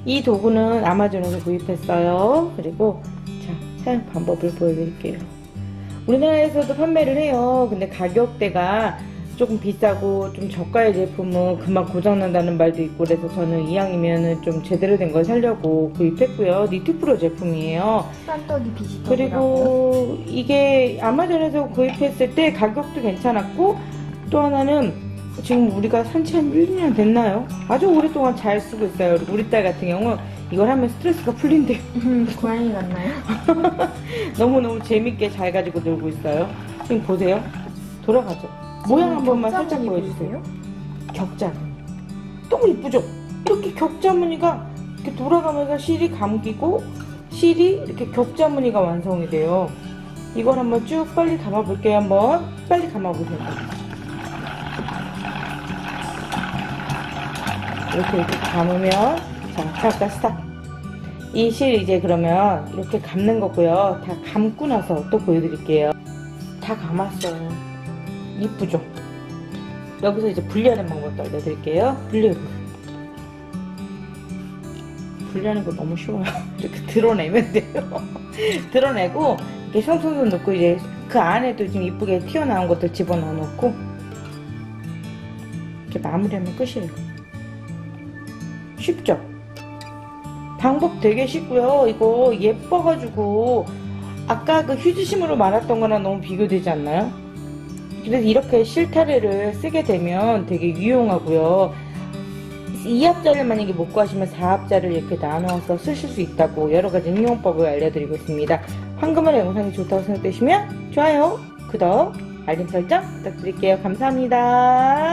이 도구는 아마존에서 구입했어요. 그리고 자, 사용 방법을 보여드릴게요. 우리나라에서도 판매를 해요. 근데 가격대가 조금 비싸고 좀 저가의 제품은 금방 고장난다는 말도 있고, 그래서 저는 이왕이면은 좀 제대로 된 걸 사려고 구입했고요. 니트프로 제품이에요. 산떡이 비슷하더라고요. 그리고 이게 아마존에서 구입했을 때 가격도 괜찮았고, 또 하나는 지금 우리가 산지 한 1, 2년 됐나요? 아주 오랫동안 잘 쓰고 있어요. 우리 딸 같은 경우 이걸 하면 스트레스가 풀린대요. 고양이 같나요? 너무너무 재밌게 잘 가지고 놀고 있어요. 지금 보세요. 돌아가죠. 모양 한 번만 살짝 보여주세요. 격자. 너무 이쁘죠? 이렇게 격자 무늬가 이렇게 돌아가면서 실이 감기고 실이 이렇게 격자 무늬가 완성이 돼요. 이걸 한번 쭉 빨리 감아볼게요. 한번 빨리 감아보세요. 이렇게 감으면, 자, 잠깐 스탑. 이 실 이제 그러면 이렇게 감는 거고요. 다 감고 나서 또 보여드릴게요. 다 감았어요. 이쁘죠? 여기서 이제 분리하는 방법도 알려드릴게요. 분리하는 거 너무 쉬워요. 이렇게 드러내면 돼요. 드러내고 이렇게 송송송 넣고, 이제 그 안에도 지금 이쁘게 튀어나온 것들 집어넣어 놓고 이렇게 마무리하면 끝이에요. 쉽죠? 방법 되게 쉽고요. 이거 예뻐가지고 아까 그 휴지심으로 말았던 거랑 너무 비교되지 않나요? 그래서 이렇게 실타래를 쓰게 되면 되게 유용하고요. 2합자를 만약에 못 구하시면 4합자를 이렇게 나눠서 쓰실 수 있다고 여러가지 응용법을 알려드리고 있습니다. 황금알의 영상이 좋다고 생각되시면 좋아요, 구독, 알림 설정 부탁드릴게요. 감사합니다.